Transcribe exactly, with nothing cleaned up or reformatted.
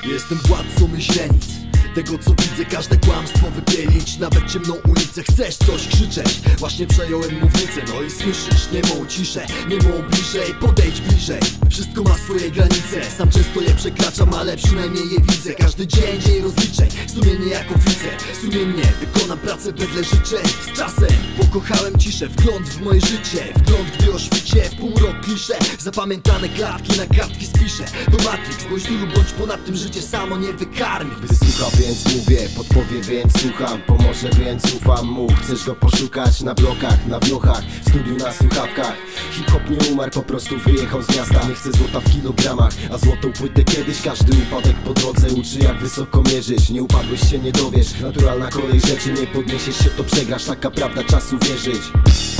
Jestem władcą myślenic, tego co widzę każde kłamstwo wypielić. Nawet ciemną ulicę chcesz coś krzyczeć. Właśnie przejąłem mównicę, no i słyszysz niemą ciszę, niemą bliżej, podejdź bliżej. Wszystko ma swoje granice, sam często je przekraczam, ale przynajmniej je widzę. Każdy dzień, dzień rozliczeń, sumiennie jako widzę. Sumiennie wykonam pracę wedle życzeń. Z czasem pokochałem ciszę, wgląd w moje życie, wgląd gdy o świcie w półmrok klisze. Zapamiętane klatki na kartki spiszę. To Matrix, bądź tu lub bądź ponad tym, życie samo nie wykarmi. Wysłucha, więc mówię, podpowie, więc słucham, pomoże, więc ufam mu. Chcesz go poszukać na blokach, na wiochach, w studiu, na słuchawkach. Hip-hop nie umarł, po prostu wyjechał z miasta. Nie chcę złota w kilogramach, a złotą płytę kiedyś. Każdy upadek po drodze uczy, jak wysoko mierzyć. Nie upadłeś się, nie dowiesz, naturalna kolej rzeczy. Nie podniesiesz się, to przegrasz, taka prawda, czasu wierzyć.